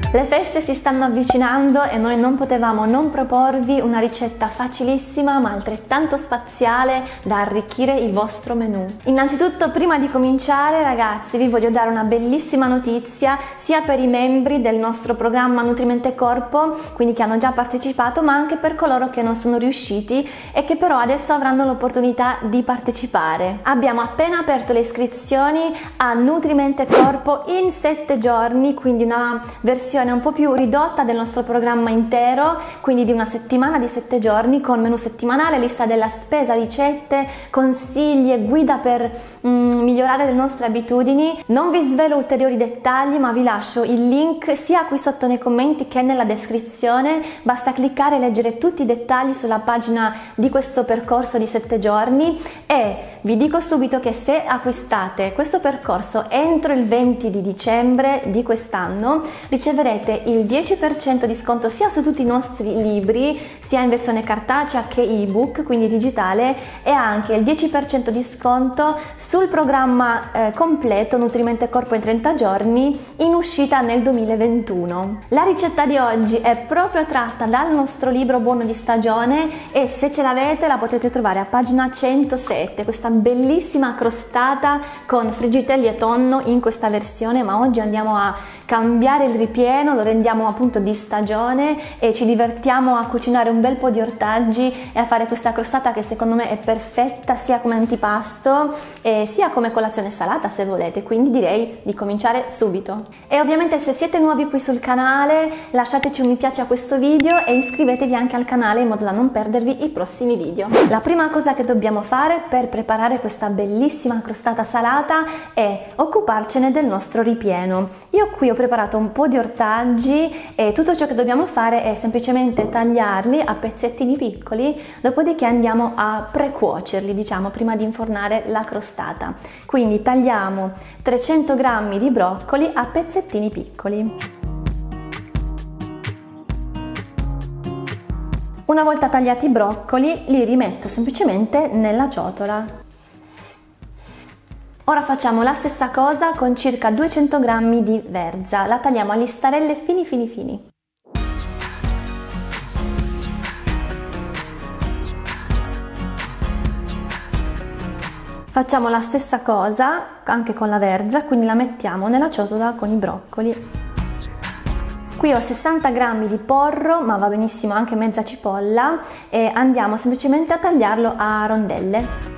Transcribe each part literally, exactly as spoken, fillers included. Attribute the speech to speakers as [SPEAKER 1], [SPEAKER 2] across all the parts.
[SPEAKER 1] Le feste si stanno avvicinando e noi non potevamo non proporvi una ricetta facilissima ma altrettanto spaziale da arricchire il vostro menù. Innanzitutto, prima di cominciare ragazzi, vi voglio dare una bellissima notizia sia per i membri del nostro programma Nutrimente Corpo, quindi che hanno già partecipato, ma anche per coloro che non sono riusciti e che però adesso avranno l'opportunità di partecipare. Abbiamo appena aperto le iscrizioni a Nutrimente Corpo in sette giorni, quindi una versione un po' più ridotta del nostro programma intero, quindi di una settimana di sette giorni con menù settimanale, lista della spesa, ricette, consigli e guida per mm, migliorare le nostre abitudini. Non vi svelo ulteriori dettagli, ma vi lascio il link sia qui sotto nei commenti che nella descrizione. Basta cliccare e leggere tutti i dettagli sulla pagina di questo percorso di sette giorni e vi dico subito che se acquistate questo percorso entro il venti di dicembre di quest'anno riceverete il dieci per cento di sconto sia su tutti i nostri libri, sia in versione cartacea che ebook, quindi digitale, e anche il dieci per cento di sconto sul programma eh, completo Nutrimente Corpo in trenta giorni in uscita nel duemilaventuno. La ricetta di oggi è proprio tratta dal nostro libro buono di stagione e se ce l'avete la potete trovare a pagina centosette, questa bellissima crostata con friggitelli e tonno in questa versione, ma oggi andiamo a cambiare il ripieno, lo rendiamo appunto di stagione e ci divertiamo a cucinare un bel po' di ortaggi e a fare questa crostata che secondo me è perfetta sia come antipasto e sia come colazione salata se volete, quindi direi di cominciare subito. E ovviamente se siete nuovi qui sul canale lasciateci un mi piace a questo video e iscrivetevi anche al canale in modo da non perdervi i prossimi video. La prima cosa che dobbiamo fare per preparare questa bellissima crostata salata è occuparcene del nostro ripieno. Io qui ho preparato un po' di ortaggi e tutto ciò che dobbiamo fare è semplicemente tagliarli a pezzettini piccoli, dopodiché andiamo a precuocerli, diciamo, prima di infornare la crostata. Quindi tagliamo trecento grammi di broccoli a pezzettini piccoli. Una volta tagliati i broccoli li rimetto semplicemente nella ciotola. Ora facciamo la stessa cosa con circa duecento grammi di verza, la tagliamo a listarelle fini fini fini. Facciamo la stessa cosa anche con la verza, quindi la mettiamo nella ciotola con i broccoli. Qui ho sessanta grammi di porro, ma va benissimo anche mezza cipolla, e andiamo semplicemente a tagliarlo a rondelle.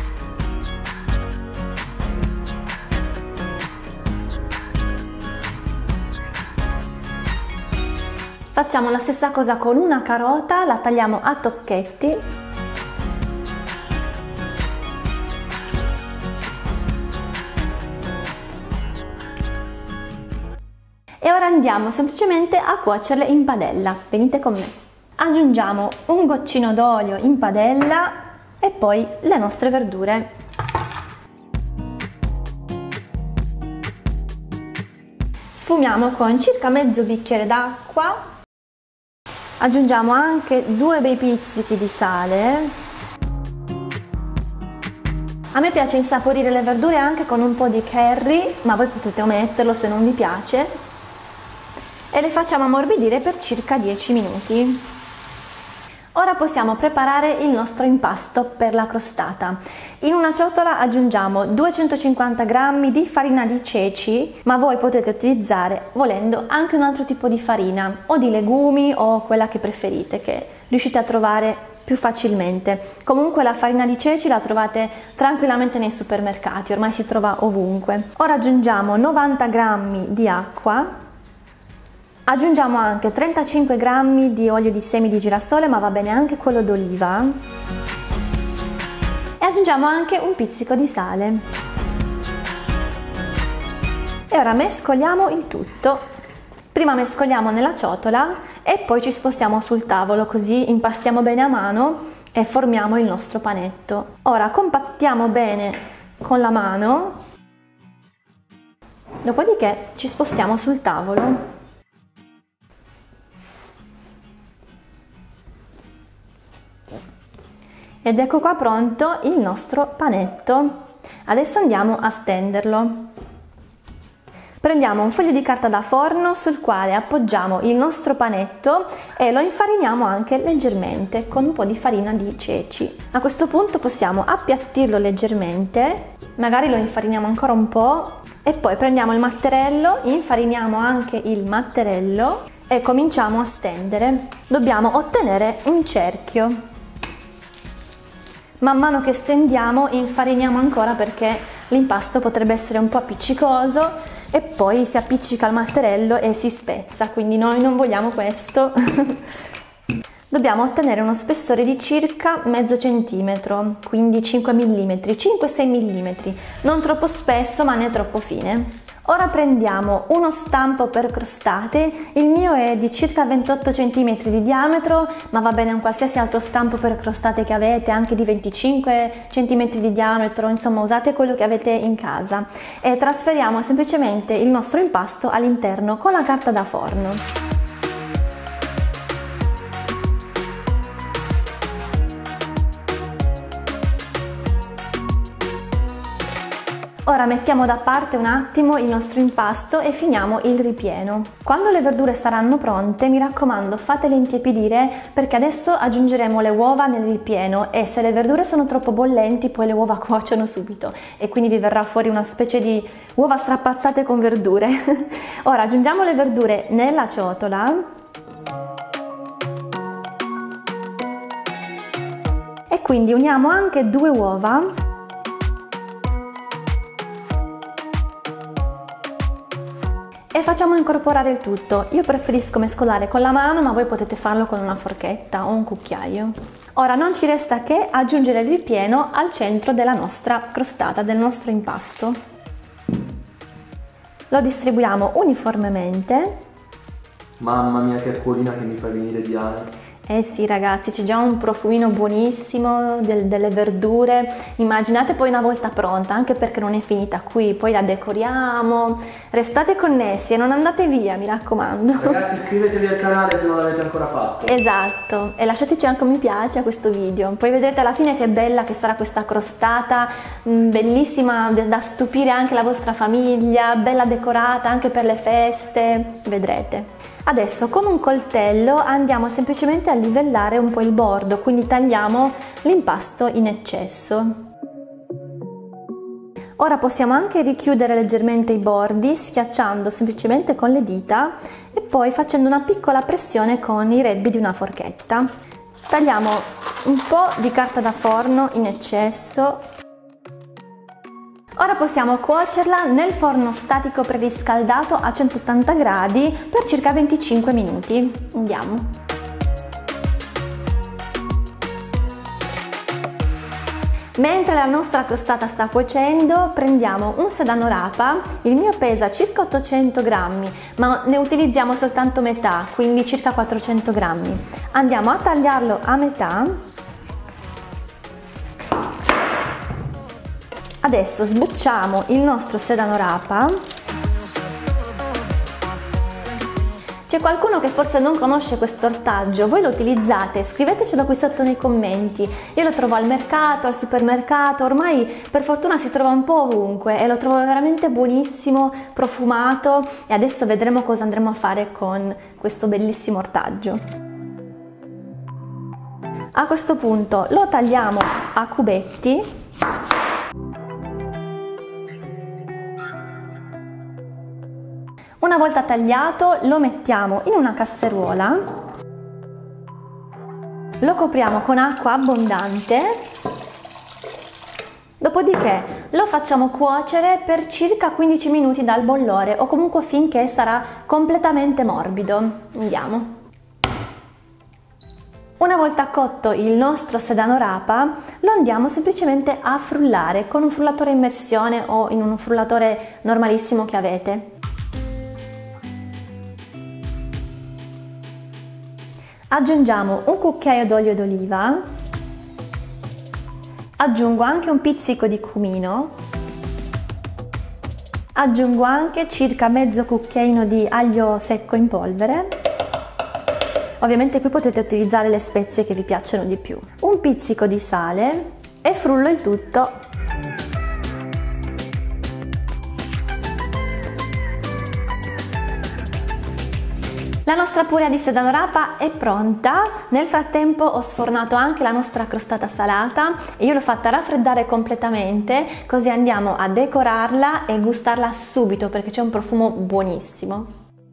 [SPEAKER 1] Facciamo la stessa cosa con una carota, la tagliamo a tocchetti. E ora andiamo semplicemente a cuocerle in padella. Venite con me. Aggiungiamo un goccino d'olio in padella e poi le nostre verdure. Sfumiamo con circa mezzo bicchiere d'acqua. Aggiungiamo anche due bei pizzichi di sale. A me piace insaporire le verdure anche con un po' di curry, ma voi potete ometterlo se non vi piace. E le facciamo ammorbidire per circa dieci minuti. Ora possiamo preparare il nostro impasto per la crostata. In una ciotola aggiungiamo duecentocinquanta grammi di farina di ceci, ma voi potete utilizzare, volendo, anche un altro tipo di farina, o di legumi o quella che preferite, che riuscite a trovare più facilmente. Comunque la farina di ceci la trovate tranquillamente nei supermercati, ormai si trova ovunque. Ora aggiungiamo novanta grammi di acqua. Aggiungiamo anche trentacinque grammi di olio di semi di girasole, ma va bene anche quello d'oliva. E aggiungiamo anche un pizzico di sale. E ora mescoliamo il tutto. Prima mescoliamo nella ciotola e poi ci spostiamo sul tavolo, così impastiamo bene a mano e formiamo il nostro panetto. Ora compattiamo bene con la mano, dopodiché ci spostiamo sul tavolo. Ed ecco qua pronto il nostro panetto. Adesso andiamo a stenderlo. Prendiamo un foglio di carta da forno sul quale appoggiamo il nostro panetto e lo infariniamo anche leggermente con un po' di farina di ceci. A questo punto possiamo appiattirlo leggermente, magari lo infariniamo ancora un po' e poi prendiamo il matterello, infariniamo anche il matterello e cominciamo a stendere. Dobbiamo ottenere un cerchio. Man mano che stendiamo infariniamo ancora perché l'impasto potrebbe essere un po' appiccicoso e poi si appiccica al matterello e si spezza, quindi noi non vogliamo questo. Dobbiamo ottenere uno spessore di circa mezzo centimetro, quindi cinque millimetri, cinque sei millimetri, non troppo spesso ma né troppo fine. Ora prendiamo uno stampo per crostate, il mio è di circa ventotto centimetri di diametro, ma va bene un qualsiasi altro stampo per crostate che avete, anche di venticinque centimetri di diametro, insomma usate quello che avete in casa. E trasferiamo semplicemente il nostro impasto all'interno con la carta da forno. Ora mettiamo da parte un attimo il nostro impasto e finiamo il ripieno. Quando le verdure saranno pronte, mi raccomando, fatele intiepidire perché adesso aggiungeremo le uova nel ripieno e se le verdure sono troppo bollenti poi le uova cuociono subito e quindi vi verrà fuori una specie di uova strapazzate con verdure. Ora aggiungiamo le verdure nella ciotola e quindi uniamo anche due uova. E facciamo incorporare il tutto. Io preferisco mescolare con la mano, ma voi potete farlo con una forchetta o un cucchiaio. Ora non ci resta che aggiungere il ripieno al centro della nostra crostata, del nostro impasto. Lo distribuiamo uniformemente.
[SPEAKER 2] Mamma mia che acquolina che mi fa venire Diana.
[SPEAKER 1] Eh sì ragazzi, c'è già un profumino buonissimo del, delle verdure, immaginate poi una volta pronta, anche perché non è finita qui, poi la decoriamo. Restate connessi e non andate via, mi raccomando.
[SPEAKER 2] Ragazzi iscrivetevi al canale se non l'avete ancora fatto.
[SPEAKER 1] Esatto, e lasciateci anche un mi piace a questo video, poi vedrete alla fine che bella che sarà questa crostata, mh, bellissima da stupire anche la vostra famiglia, bella decorata anche per le feste, vedrete. Adesso con un coltello andiamo semplicemente a livellare un po' il bordo, quindi tagliamo l'impasto in eccesso. Ora possiamo anche richiudere leggermente i bordi schiacciando semplicemente con le dita e poi facendo una piccola pressione con i rebbi di una forchetta. Tagliamo un po' di carta da forno in eccesso. Ora possiamo cuocerla nel forno statico preriscaldato a centottanta gradi per circa venticinque minuti. Andiamo. Mentre la nostra crostata sta cuocendo, prendiamo un sedano rapa, il mio pesa circa ottocento grammi, ma ne utilizziamo soltanto metà, quindi circa quattrocento grammi. Andiamo a tagliarlo a metà. Adesso sbucciamo il nostro sedano rapa. C'è qualcuno che forse non conosce questo ortaggio, voi lo utilizzate? Scrivetecelo qui sotto nei commenti. Io lo trovo al mercato, al supermercato, ormai per fortuna si trova un po' ovunque e lo trovo veramente buonissimo, profumato e adesso vedremo cosa andremo a fare con questo bellissimo ortaggio. A questo punto lo tagliamo a cubetti. Una volta tagliato lo mettiamo in una casseruola, lo copriamo con acqua abbondante, dopodiché lo facciamo cuocere per circa quindici minuti dal bollore o comunque finché sarà completamente morbido. Andiamo. Una volta cotto il nostro sedano rapa lo andiamo semplicemente a frullare con un frullatore a immersione o in un frullatore normalissimo che avete. Aggiungiamo un cucchiaio d'olio d'oliva, aggiungo anche un pizzico di cumino, aggiungo anche circa mezzo cucchiaino di aglio secco in polvere, ovviamente qui potete utilizzare le spezie che vi piacciono di più, un pizzico di sale e frullo il tutto. La nostra purea di sedano rapa è pronta. Nel frattempo ho sfornato anche la nostra crostata salata e io l'ho fatta raffreddare completamente, così andiamo a decorarla e gustarla subito perché c'è un profumo buonissimo.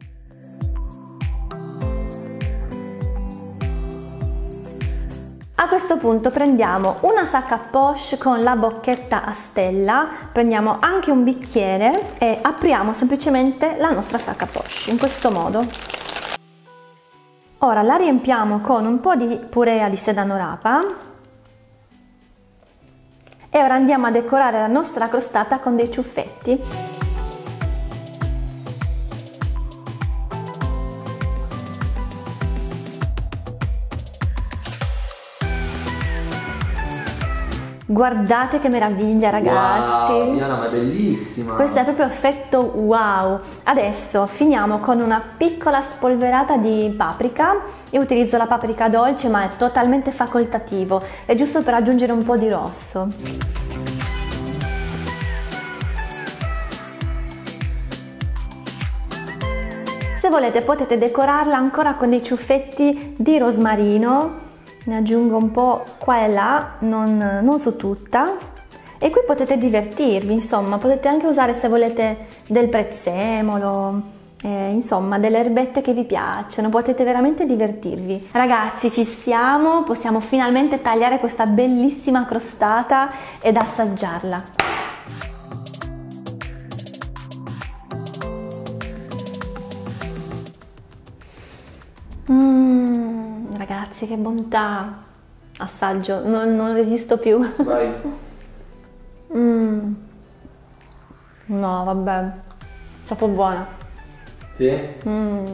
[SPEAKER 1] A questo punto prendiamo una sacca poche con la bocchetta a stella, prendiamo anche un bicchiere e apriamo semplicemente la nostra sacca poche in questo modo. Ora la riempiamo con un po' di purea di sedano rapa e ora andiamo a decorare la nostra crostata con dei ciuffetti. Guardate che meraviglia, ragazzi!
[SPEAKER 2] Wow, Diana, ma è bellissima!
[SPEAKER 1] Questo è proprio effetto wow! Adesso finiamo con una piccola spolverata di paprika. Io utilizzo la paprika dolce, ma è totalmente facoltativo, è giusto per aggiungere un po' di rosso. Se volete potete decorarla ancora con dei ciuffetti di rosmarino. Ne aggiungo un po' qua e là, non, non su tutta, e qui potete divertirvi, insomma, potete anche usare se volete del prezzemolo, eh, insomma delle erbette che vi piacciono, potete veramente divertirvi. Ragazzi, ci siamo, possiamo finalmente tagliare questa bellissima crostata ed assaggiarla. Mmm. Ragazzi, che bontà! Assaggio, non, non resisto più.
[SPEAKER 2] Vai.
[SPEAKER 1] Mm. No, vabbè, troppo buona.
[SPEAKER 2] Sì?
[SPEAKER 1] Mm.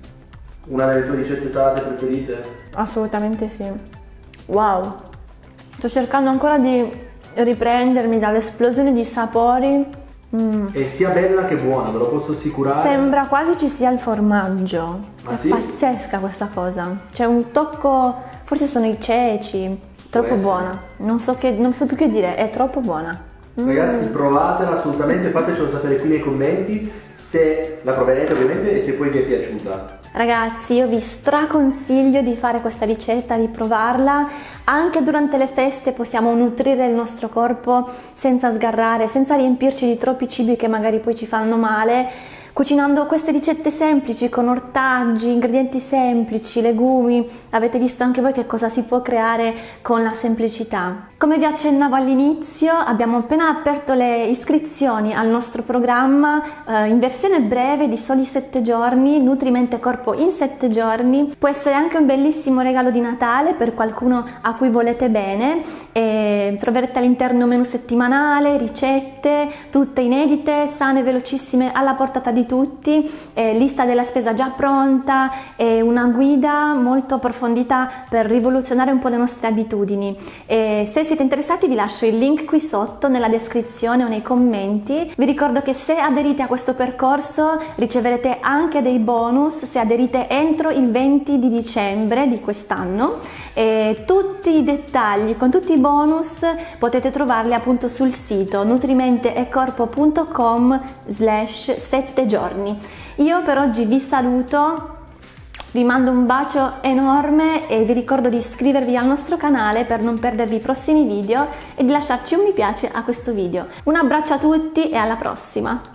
[SPEAKER 2] Una delle tue ricette salate preferite?
[SPEAKER 1] Assolutamente sì. Wow! Sto cercando ancora di riprendermi dall'esplosione di sapori. Mm.
[SPEAKER 2] È sia bella che buona, ve lo posso assicurare.
[SPEAKER 1] Sembra quasi ci sia il formaggio.
[SPEAKER 2] Ah,
[SPEAKER 1] è
[SPEAKER 2] sì?
[SPEAKER 1] pazzesca questa cosa. C'è un tocco, forse sono i ceci. Troppo buona. Non so, che, non so più che dire, è troppo buona. Mm.
[SPEAKER 2] Ragazzi, provatela assolutamente, fatecelo sapere qui nei commenti se la proverete ovviamente e se poi vi è piaciuta.
[SPEAKER 1] Ragazzi, io vi straconsiglio di fare questa ricetta, di provarla. Anche durante le feste possiamo nutrire il nostro corpo senza sgarrare, senza riempirci di troppi cibi che magari poi ci fanno male. Cucinando queste ricette semplici, con ortaggi, ingredienti semplici, legumi, avete visto anche voi che cosa si può creare con la semplicità. Come vi accennavo all'inizio, abbiamo appena aperto le iscrizioni al nostro programma eh, in versione breve di soli sette giorni, Nutrimente Corpo in sette giorni. Può essere anche un bellissimo regalo di Natale per qualcuno a cui volete bene. E troverete all'interno un menù settimanale, ricette, tutte inedite, sane, velocissime, alla portata di tutti, eh, lista della spesa già pronta e una guida molto approfondita per rivoluzionare un po' le nostre abitudini. E se siete interessati vi lascio il link qui sotto nella descrizione o nei commenti. Vi ricordo che se aderite a questo percorso riceverete anche dei bonus se aderite entro il venti di dicembre di quest'anno, e tutti i dettagli con tutti i bonus potete trovarli appunto sul sito nutrimenteecorpo punto com slash sette giorni. Io per oggi vi saluto, vi mando un bacio enorme e vi ricordo di iscrivervi al nostro canale per non perdervi i prossimi video e di lasciarci un mi piace a questo video. Un abbraccio a tutti e alla prossima!